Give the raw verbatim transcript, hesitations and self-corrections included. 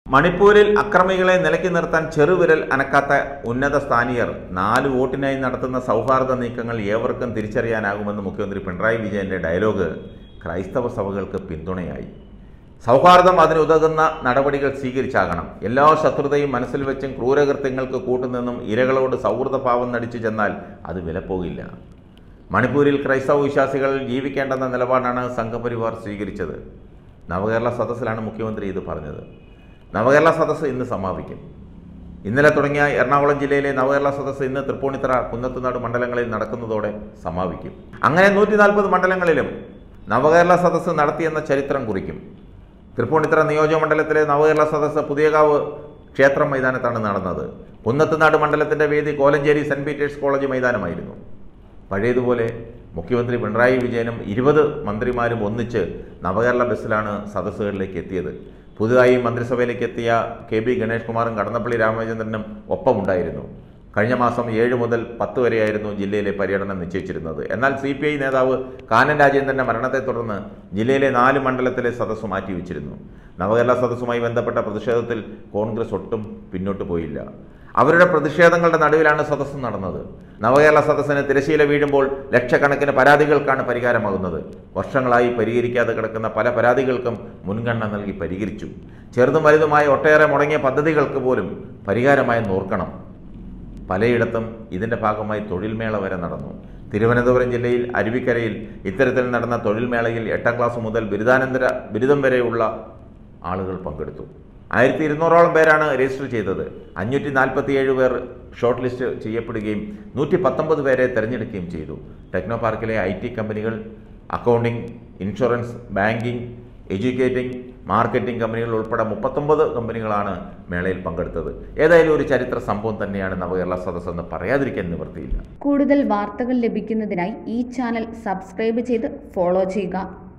മണിപ്പൂരിൽ അക്രമികളെ നിലയ്ക്ക് നിർത്താൻ ചെറുവിരൽ അനക്കാത്ത ഉന്നത സ്ഥാനീയർ നാല് വോട്ടിനായി നടത്തുന്ന സൗഹാർദ്ദ നീക്കങ്ങൾ ഏവർക്കും തിരിച്ചറിയാനാകുമെന്ന് മുഖ്യമന്ത്രി പിണറായി വിജയന്റെ ഡയലോഗ് ക്രൈസ്തവ സഭകൾക്ക് പിന്തുണയായി. സൗഹാർദ്ദം അതിനുതകുന്ന നടപടികൾ സ്വീകരിച്ചാകണം. എല്ലാ ശത്രുതയും മനസ്സിൽ വെച്ചും ക്രൂരകൃത്യങ്ങൾക്ക് കൂട്ടുനിന്നും ഇരകളോട് സൗഹൃദഭാവം നടിച്ചു ചെന്നാൽ അത് വിലപ്പോകില്ല. മണിപ്പൂരിൽ ക്രൈസ്തവ വിശ്വാസികൾ ജീവിക്കേണ്ടെന്ന നിലപാടാണ് സംഘപരിവാർ സ്വീകരിച്ചത്. നവകേരള സദസ്സിലാണ് മുഖ്യമന്ത്രി ഇത് പറഞ്ഞത്. നവകേരള സദസ്സ് ഇന്ന് സമാപിക്കും. ഇന്നലെ തുടങ്ങിയ എറണാകുളം ജില്ലയിലെ നവകേരള സദസ്സ് ഇന്ന് തൃപ്പൂണിത്തറ, കുന്നത്തുനാട് മണ്ഡലങ്ങളിൽ നടക്കുന്നതോടെ സമാപിക്കും. അങ്ങനെ നൂറ്റി നാൽപ്പത് മണ്ഡലങ്ങളിലും നവകേരള സദസ്സ് നടത്തിയെന്ന ചരിത്രം കുറിക്കും. തൃപ്പൂണിത്തറ നിയോജകമണ്ഡലത്തിലെ നവകേരള സദസ്സ് പുതിയകാവ് ക്ഷേത്ര മൈതാനത്താണ് നടന്നത്. കുന്നത്തുനാട് മണ്ഡലത്തിൻ്റെ വേദി കോലഞ്ചേരി സെൻറ് പീറ്റേഴ്സ് കോളേജ് മൈതാനമായിരുന്നു. പഴയതുപോലെ മുഖ്യമന്ത്രി പിണറായി വിജയനും ഇരുപത് മന്ത്രിമാരും ഒന്നിച്ച് നവകേരള ബസ്സിലാണ് സദസ്സുകളിലേക്ക് എത്തിയത്. പുതുതായി മന്ത്രിസഭയിലേക്ക് എത്തിയ കെ ബി ഗണേഷ് കുമാറും കടന്നപ്പള്ളി രാമചന്ദ്രനും ഒപ്പമുണ്ടായിരുന്നു. കഴിഞ്ഞ മാസം ഏഴ് മുതൽ പത്ത് വരെയായിരുന്നു ജില്ലയിലെ പര്യടനം നിശ്ചയിച്ചിരുന്നത്. എന്നാൽ സി പി ഐ നേതാവ് കാനം രാജേന്ദ്രൻ്റെ മരണത്തെ തുടർന്ന് ജില്ലയിലെ നാല് മണ്ഡലത്തിലെ സദസ്സ് മാറ്റിവെച്ചിരുന്നു. നവകേരള സദസ്സുമായി ബന്ധപ്പെട്ട പ്രതിഷേധത്തിൽ കോൺഗ്രസ് ഒട്ടും പിന്നോട്ട് പോയില്ല. അവരുടെ പ്രതിഷേധങ്ങളുടെ നടുവിലാണ് സദസ്സ് നടന്നത്. നവകേരള സദസ്സിന് തിരശ്ശീല വീഴുമ്പോൾ ലക്ഷക്കണക്കിന് പരാതികൾക്കാണ് പരിഹാരമാകുന്നത്. വർഷങ്ങളായി പരിഹരിക്കാതെ കിടക്കുന്ന പല പരാതികൾക്കും മുൻഗണന നൽകി പരിഹരിച്ചു. ചെറുതും വലുതുമായ ഒട്ടേറെ മുടങ്ങിയ പദ്ധതികൾക്ക് പോലും പരിഹാരമായെന്ന് ഓർക്കണം. പലയിടത്തും ഇതിൻ്റെ ഭാഗമായി തൊഴിൽമേള വരെ നടന്നു. തിരുവനന്തപുരം ജില്ലയിൽ അരുവിക്കരയിൽ ഇത്തരത്തിൽ നടന്ന തൊഴിൽമേളയിൽ എട്ടാം ക്ലാസ് മുതൽ ബിരുദാനന്തര ബിരുദം വരെയുള്ള ആളുകൾ പങ്കെടുത്തു. ആയിരത്തി ഇരുന്നൂറോളം പേരാണ് രജിസ്റ്റർ ചെയ്തത്. അഞ്ഞൂറ്റി നാൽപ്പത്തിയേഴ് പേർ ഷോർട്ട് ലിസ്റ്റ് ചെയ്യപ്പെടുകയും നൂറ്റി പത്തൊമ്പത് പേരെ തിരഞ്ഞെടുക്കുകയും ചെയ്തു. ടെക്നോ പാർക്കിലെ ഐ ടി കമ്പനികൾ, accounting, insurance, banking, educating, marketing കമ്പനികൾ ഉൾപ്പെടെ മുപ്പത്തൊമ്പത് കമ്പനികളാണ് മേളയിൽ പങ്കെടുത്തത്. ഏതായാലും ഒരു ചരിത്ര സംഭവം തന്നെയാണ് നവകേരള സദസ്സ് എന്ന് പറയാതിരിക്കാൻ നിവൃത്തിയില്ല. കൂടുതൽ വാർത്തകൾ ലഭിക്കുന്നതിനായി ഈ ചാനൽ സബ്സ്ക്രൈബ് ചെയ്ത് ഫോളോ ചെയ്യുക.